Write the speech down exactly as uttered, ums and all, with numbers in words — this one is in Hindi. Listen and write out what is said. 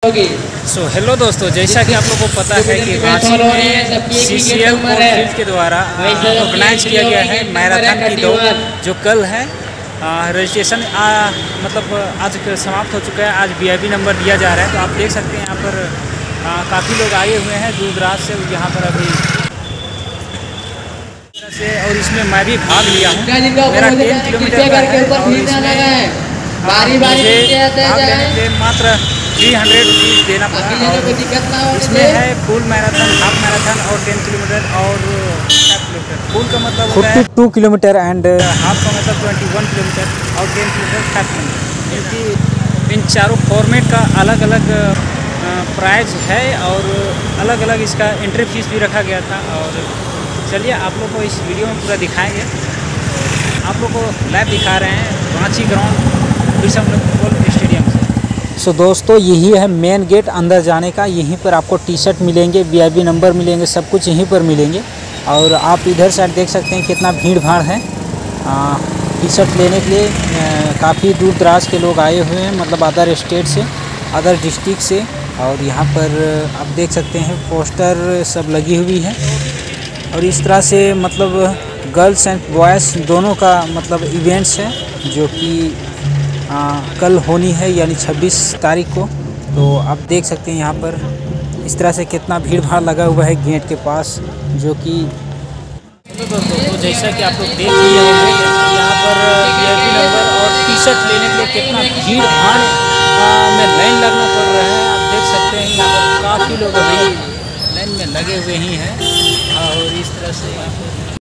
सो हेलो दोस्तों, जैसा कि आप लोगों को पता है कि रांची में सी सी एल कोलफील्ड के द्वारा ऑर्गेनाइज किया गया है मैराथन की दौड़, जो कल है। रजिस्ट्रेशन मतलब आज समाप्त हो चुका है। आज वी आई पी नंबर दिया जा रहा है, तो आप देख सकते हैं यहाँ पर काफ़ी लोग आए हुए हैं दूर दराज से यहाँ पर अभी से। और इसमें मैं भी भाग लिया हूँ। मेरा टेन किलोमीटर का है और इसमें बारी बारी मात्र थ्री हंड्रेड रुपीज़ देना पड़ा। इसमें है फुल मैराथन, हाफ मैराथन और टेन किलोमीटर और फाइव किलोमीटर। फुल का मतलब होता है टू किलोमीटर एंड हाफ का मतलब ट्वेंटी वन किलोमीटर और टेन किलोमीटर फाइव किलोमीटर। क्योंकि इन चारों फॉर्मेट का अलग अलग प्राइस है और अलग अलग इसका एंट्री फीस भी रखा गया था। और चलिए आप लोग को इस वीडियो में पूरा दिखाएंगे। आप लोग को लाइव दिखा रहे हैं रांची ग्राउंड बिरसा मुंडा स्टेडियम से। सो so, दोस्तों यही है मेन गेट अंदर जाने का। यहीं पर आपको टी शर्ट मिलेंगे, वी आई पी नंबर मिलेंगे, सब कुछ यहीं पर मिलेंगे। और आप इधर साइड देख सकते हैं कितना भीड़ भाड़ है टी शर्ट लेने के लिए। काफ़ी दूर दराज के लोग आए हुए हैं, मतलब अदर स्टेट से, अदर डिस्ट्रिक्ट से। और यहाँ पर आप देख सकते हैं पोस्टर सब लगी हुई है। और इस तरह से मतलब गर्ल्स एंड बॉयज़ दोनों का मतलब इवेंट्स है, जो कि आ, कल होनी है यानी छब्बीस तारीख को। तो आप देख सकते हैं यहाँ पर इस तरह से कितना भीड़ भाड़ लगा हुआ है गेट के पास, जो कि तो दोस्तों तो जैसा कि आप लोग देख लिए होंगे यहाँ पर वी आई पी नंबर और टी शर्ट लेने के लिए कितना भीड़ भाड़ में लाइन लगना पड़ रहा है। आप देख सकते हैं यहाँ पर काफ़ी लोग अभी लाइन में लगे हुए ही हैं। और इस तरह से यहाँ पर